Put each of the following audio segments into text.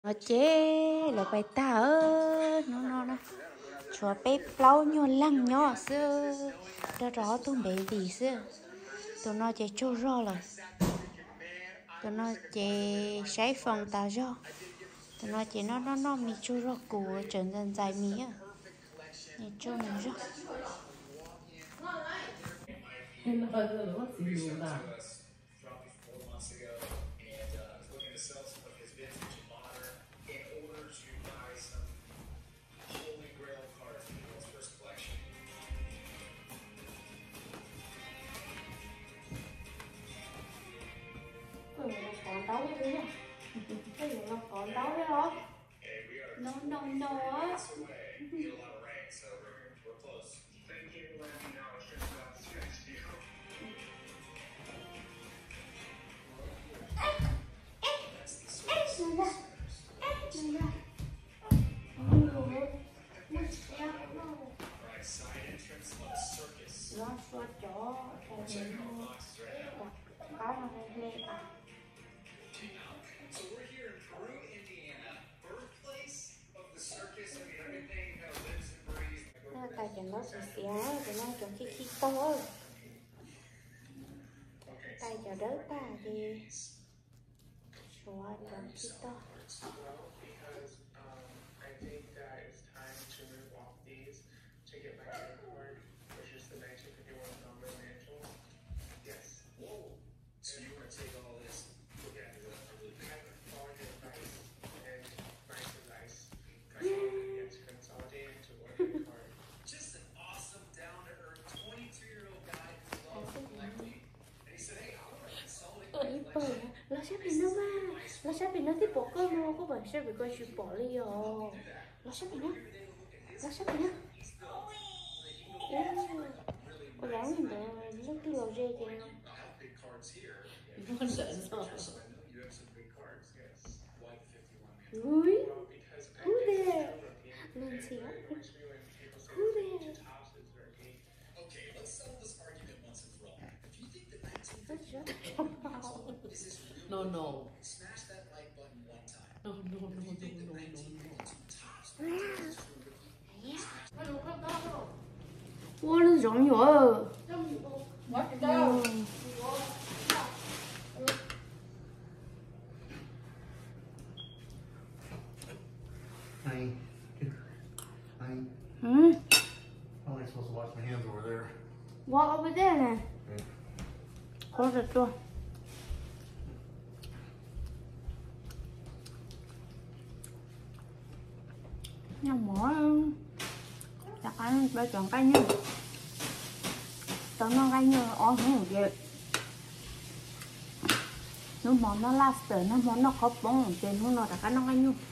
Nó chế là bài ta nó chúa bé plau nhỏ lăng nhỏ xưa đó tụi bé gì xưa tụi nó chế trâu rò rồi tụi nó chế sấy phòng ta rò tụi nó chế nó mi trâu rò của trần dân dài mi á mi trâu mi rò còn đấu với thứ này cái gì nó còn đấu với thôi no á nó xoa chó có nó lên à So we're here in Peru, Indiana, birthplace of the circus and everything that lives and breathes. nó tay cho nó xì thì nó cho khi to tay cho đỡ ta thì xoa cho khi to Because I think that it's time to move off these to get my credit card, which is the 1951 number financial. Yes. Whoa. So you want to take all this, look at it, Follow your advice, and nice advice. It's consolidated into one credit card. just an awesome, down-to-earth 22-year-old guy who loves collecting. And he said, hey, I want to consolidate my collection. nó sắp bị nó mà nó sắp bị nó tiếp bỏ cơ mà có phải sắp bị coi chụp bỏ đi rồi nó sắp bị nó sắp bị nó có đáng mình để lúc đi lò dê kìa I have big cards here. con sợ rồi You have some big cards, yes. Why the 51 man? ui Well, because I who think there European lên xí it reminds me when people say who there two houses are eight. Okay, let's settle this argument once and for all. If you think that nó 1950 rất is this real, No. smash that like button one time. No. If you think that 1952 tops is wow nó rộng rồi Hi. Hi. ừ How am I supposed to wash my hands over there? qua over there nè khó thật luôn nhưng mà chắc anh phải chọn cái như chọn nó cái như ó không được vậy nếu món nó lobster nó món nó khó bông trên nó là cái nó cái như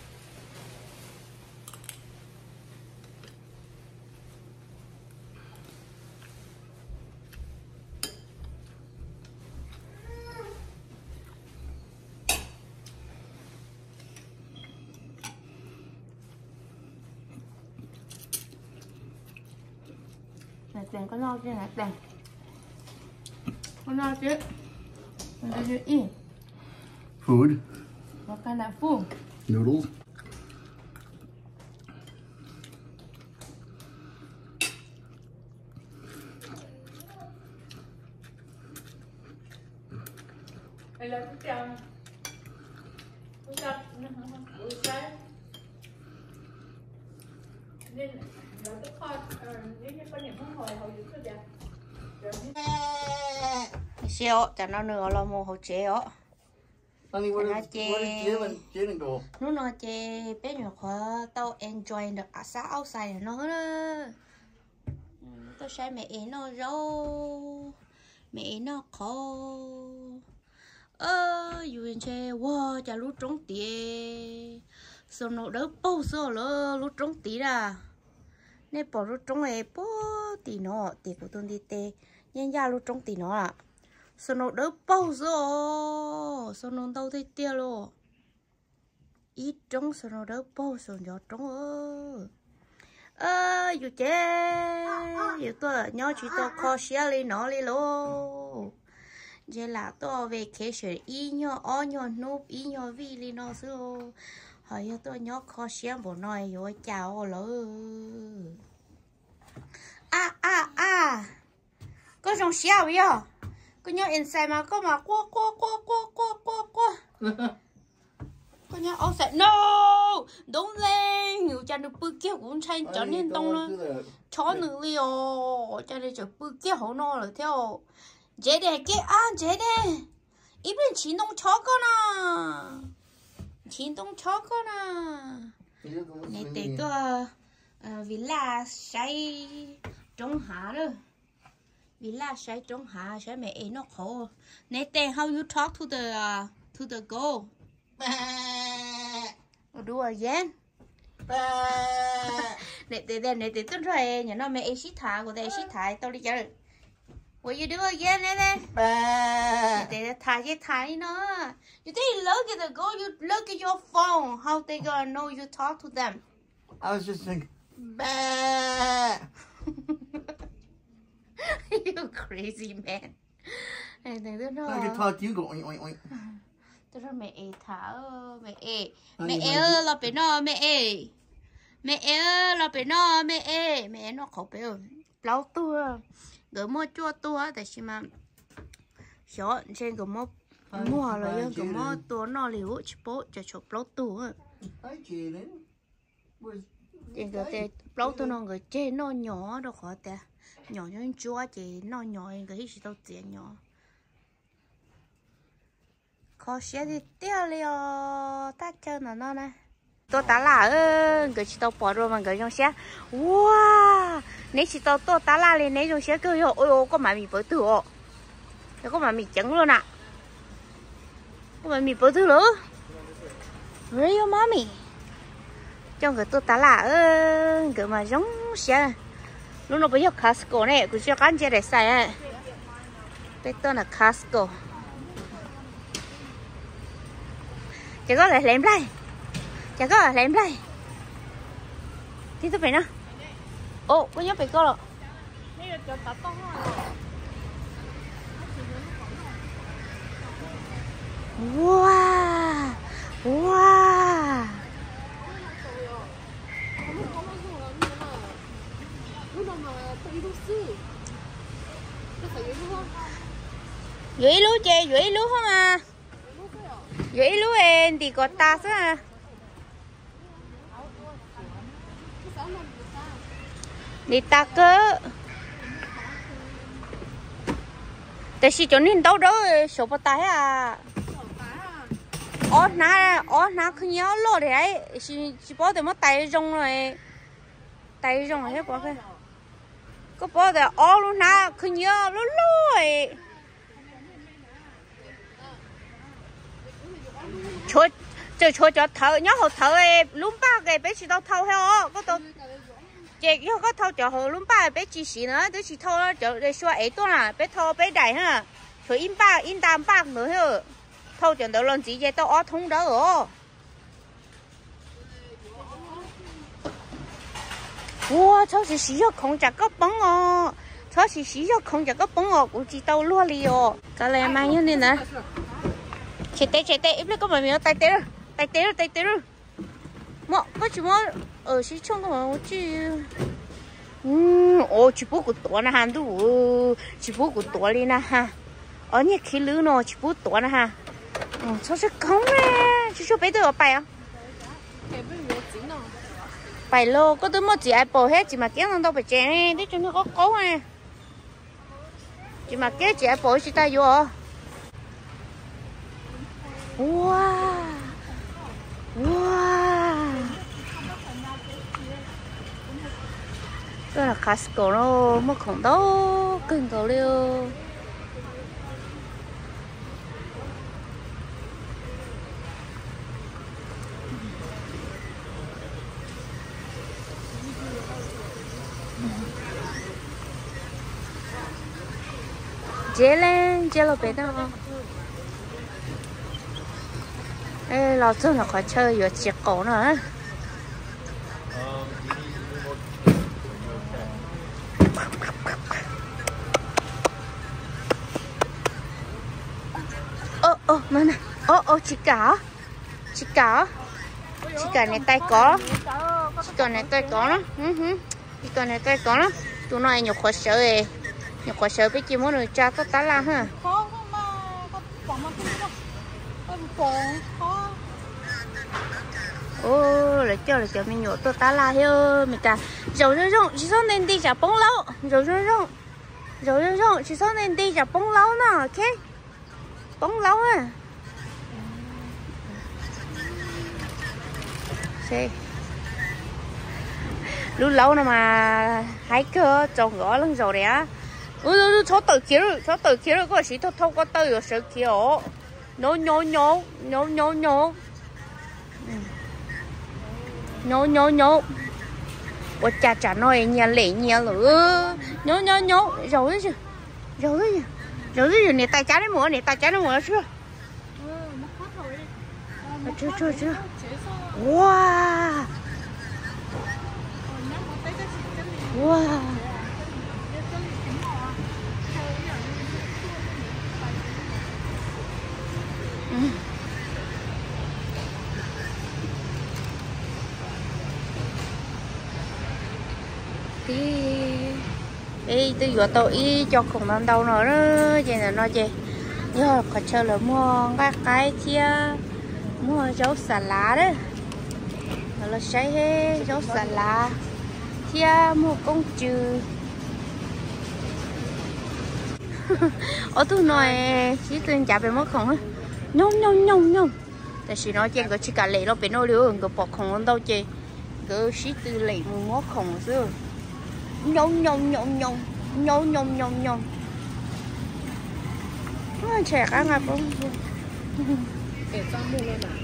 tiền có no chứ này tiền có no chứ mình đi đi Food, what kind of food noodles. đây là cái chồng buổi sáng nên là cái kho nếu như có những món hồi hầu như cứ đẹp siêu cho nó nửa lo mồ hôi chế ó Honey, where did Jaden go? nó nói chế bé nhỏ khó tao enjoy được à xã outside nó đó tao sai mẹ nó rau mẹ nó khó yêu chế wow chả lúc trống tía xong nó đỡ bao giờ lỡ lúc trống tí ra nè bỏ lúc trống này bỏ tí nó tí của tôi đi tê nhân ra lúc trống tí nó à xong nó đỡ bao giờ xong nó đâu thấy tia luôn ít trống xong nó đỡ bao giờ nhỏ trống yêu chế yêu tôi nhỏ chỉ tôi khó xia lên nó lên luôn giờ là tôi vacation ý nhỏ ó nhỏ núp ý nhỏ vi lên nó xưa hỏi tôi nhớ khó xem bộ nói rồi chào lỡ có trong xéo vậy có nhớ inside mà có mà qua có nhớ outside no don't lên nhiều cha được bự kia cũng chạy cho nên tông nó chó nữa liều cha này chở bự kia hổ nó rồi theo dễ để cái dễ để ít bên chín đông chó con à chín đông chó con à này để có villa say trong hạ đó villa say trong hạ say mẹ ấy nó khổ này để how you talk to the goat do again này để tôi rồi nhà nó mẹ ấy xí thả của đây xí thả tao đi chơi what you do again này để thả nó you take look at the goat you look at your phone how they gonna know you talk to them I was just thinking. You crazy man. Này tôi I nói could talk to you. Go oink oink oink. tôi nói mẹ thả mẹ ơi là bé nó mẹ ơi là bé nó mẹ nó khổ bé lâu tua gửi mua chua tua tại sao mà nhỏ trên gửi mua rồi gửi mua tua nó liu chỉ bố cho chụp lâu tua Hi, Jaden. trên cái lâu tua nó người trên nó nhỏ đâu khó ta nhỏ như chúa chị nó nhỏ cái gì đâu tiền nhỏ khó xé thì tiêu liều ta chơi nó này tôi tá là cái chị tao bỏ rồi mà cái trong xe wow nếu chị tao tôi tá là lên nếu trong xe cứ ôi có mà mì bớt thử có mà mì trắng luôn ạ có mà mì bớt thử nữa real mommy trong cái tôi tá là cái mà giống xe lúc nó bây giờ Costco này cứ cho ăn chơi để xài bây giờ là Costco chả có lại lém đây chả có lại lém đây thì tôi phải nó ô có nhớ phải có rồi wow wow dưới lúa chè dưới lúa không à dưới lúa em thì có ta á đi ta cơ tại sao cho nên đâu đó số bao tay à ó na cứ nhớ lo đấy chỉ bỏ để mất tay rong rồi hết bỏ cái có bỏ để ó luôn na cứ nhớ lo rồi cho thợ nhớ hồ thợ lúm ba cái bé chỉ tao thâu heo có tao chị có thâu cho hồ lúm ba bé chỉ xí nữa tôi chỉ thâu cho để xóa ấy tôi là bé thâu bé đại ha thử in đam bạc nữa hả thâu cho tao làm gì vậy tao ó thông đó rồi wow cháu chỉ xí cho không chặt có bóng cháu chỉ xí cho không chặt có bóng cũng chỉ tao luôn đi cái này mang như thế này chạy tay ít có mà mình tay té rồi mà có chỉ mà ở xí trong cái mà chứ chỉ bố của tổ na hàng đủ chỉ bố của tổ đi na ha ở nhà khi lứa nó chỉ bố tổ na ha sao sẽ không nè chỉ cho bé tôi ở bài à bài lô có tôi mất gì ai bỏ hết chỉ mà kéo nó đâu phải chén này để cho nó có cố này chỉ mà kéo chỉ ai bỏ chỉ ta vô wow cái là Costco nó mất khổng đâu kinh cầu liêu chế lo bé đâu ê lo chân là khỏi chơi vừa chiếc cổ nữa nó này chị cả chỉ cần này tay có chỉ cần này tay có nó chỉ cần này tay có nó tụi nó nhiều khó sợ ấy nhiều khó sợ biết chỉ muốn được cha tốt tá la ha ô là cho mình nhổ tốt tá la theo mình cả dầu rong chỉ xong nên đi chả bông lâu dầu rong chỉ xong nên đi chả bông lâu nè ok bông lâu à xe lúc lâu nào mà hái cơ trồng gõ lưng rồi đấy á cho tự kia rồi có sĩ thâu có tự rồi sự kia ổ nhổ ủa chả nói nhà lệ nhà lửa nhổ rồi này tay trái đấy mua chưa chưa wow đi tôi vừa tôi ý cho cùng năm đâu nữa đó chị là nói chị nhớ có chơi là mua cái kia mua rau xà lá đấy là say hết rau xà lá kia mua công trừ ở tôi nói chỉ tôi chả về mất không á nhông tại vì nói chị có chỉ cả lệ nó bị nó liều người bỏ không đâu chị cứ chỉ từ lệ mua mất không xưa nhông trẻ các ngài không để con mua luôn à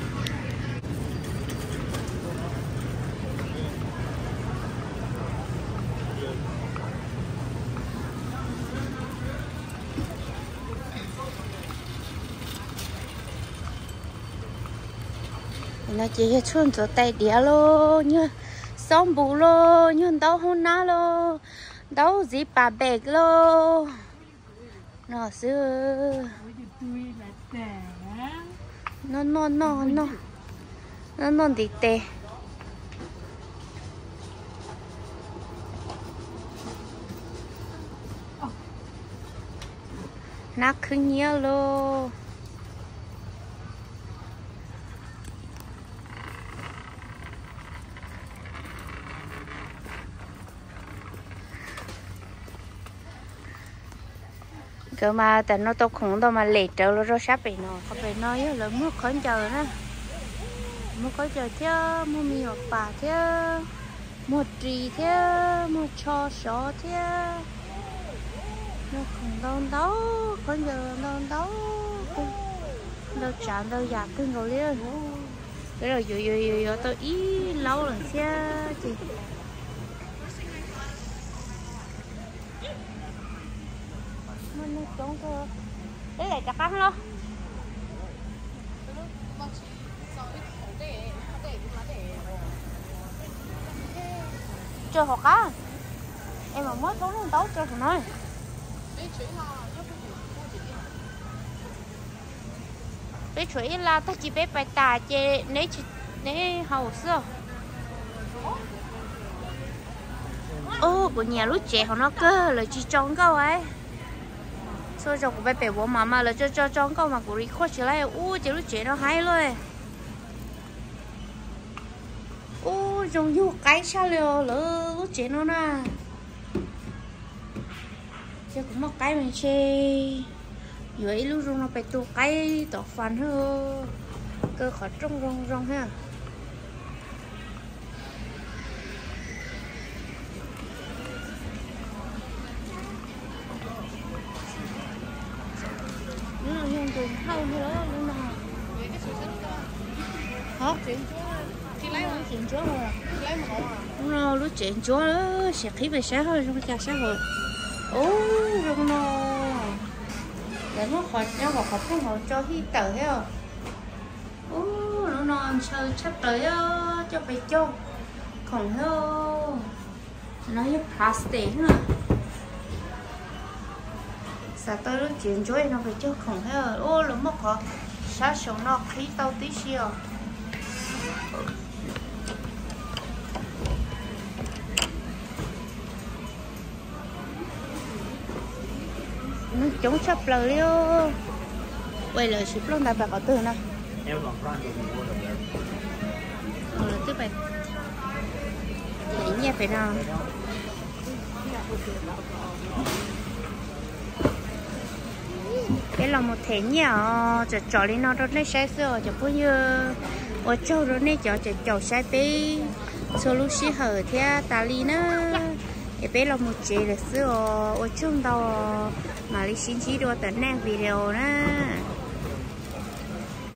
nó chỉ chuồn cho tay đĩa lô như xong bù lô như đâu hôn ná lô đâu gì bà bẹt lô nó xưa nó đi tè nó cứ nhiều lô cơ mà tại nó tôi không đâu mà lệ trở rồi sắp bị nó không bị nói là mua khẩn chờ nữa mua khẩn chờ theo mua mì hoặc bà theo mua trì theo mua cho sọ theo nó không đâu khẩn chờ đâu chạm đâu giặt cưng rồi liền cái rồi rồi tôi ý lâu lần xe chị chúng tôi đấy là chắc ăn luôn chơi học á em mà mới xuống đấu chơi thằng nói bé chuối là ta chỉ bé bài tà chơi nếu hầu xưa ô của nhà lúc trẻ họ nó cơ là chỉ trống câu ấy sau cho của bé bé bố mà là cho trống câu mà của đi khó trở lại ô chỉ lúc trẻ nó hay luôn ô dùng vô cái sao liều lỡ lúc trẻ nó nè chứ cũng một cái mình chơi vậy lúc rồi nó phải tu cái tọt phần hơn cơ khó rong ha nó dùng từ hao nữa luôn nè hả chuyện chúa rồi nó lúc chuyện chúa đó sẽ khí về sáng hơn trong cái xã hội ô rong nó để nó khỏi không họ cho hi tử thấy không ô nó non chơi chắc tới cho phải cho không đâu nó như plastic nữa sao tới lúc chuyện chúa nó phải cho không thấy ô nó mất họ sát sống nó khí tao tí xíu nó chống chập lời liêu vậy là ship luôn đã phải có từ nào là tức phải để nhẹ phải nào cái là một thế nhỏ cho trò lên nó rất là sai sửa cho bao nhiêu ở châu rồi này cho sai bé số lúc xí hở theo ta li nữa cái bé là một chế là sửa ở trong đó mà đi xin chỉ đồ tận năng video nữa